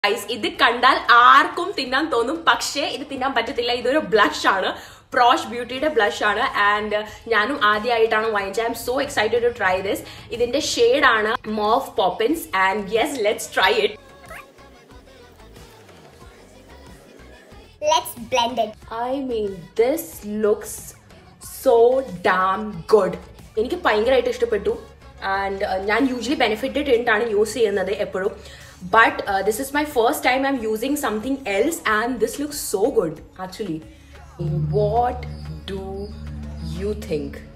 Guys, ഇത് കണ്ടാൽ ആർക്കും തിന്നാൻ തോന്നും, പക്ഷേ ഇത് തിന്നാൻ പറ്റത്തില്ല. ഇതൊരു ബ്ലഷ് ആണ്, Praush Beautyയുടെ ബ്ലഷ് ആണ്. ആൻഡ് ഞാനും ആദ്യമായിട്ടാണ് വാങ്ങിച്ചത്. I'm so excited to try this. ഇതിന്റെ ഷെയ്ഡ് ആണ് Mauve Poppins. And yes, let's try it. Let's blend it. I mean, this looks so damn good. എനിക്ക് ഭയങ്കരമായിട്ട് ഇഷ്ടപ്പെട്ടു. ആൻഡ് ഞാൻ യൂഷ്വലി ബെനിഫിറ്റ് ടിൻ്റാണ് യൂസ് ചെയ്യുന്നത് എപ്പോഴും. But this is my first time I'm using something else and this looks so good actually. What do you think?